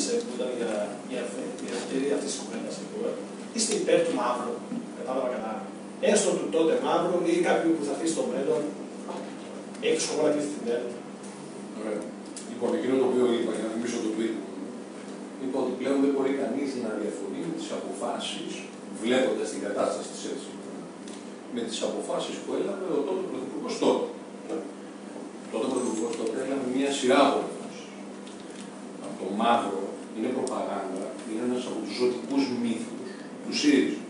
ξεκίνησε, που ήταν η ευκαιρία αυτή τη κουβέντα, είστε υπέρ του μαύρου, κατάλαβα καλά. Έστω του τότε μαύρου ή κάποιου που θα έρθει στο μέλλον, έχει σκοπό να κλείσει την ΕΡΤ. Ωραία. Λοιπόν, εκείνο το οποίο είπα, για να θυμίσω το tweet μου, είπα ότι πλέον δεν μπορεί κανείς να διαφωνεί με τις αποφάσεις, βλέποντας την κατάσταση της ΕΡΤ, με τις αποφάσεις που έλαβε ο τότε πρωθυπουργός τότε. Τότε πρωθυπουργός τότε έλαβε μια σειρά από αποφάσεις. Το μαύρο είναι προπαγάνδα, είναι ένας από τους ζωτικούς μύθους του ΣΥΡΙΖΑ.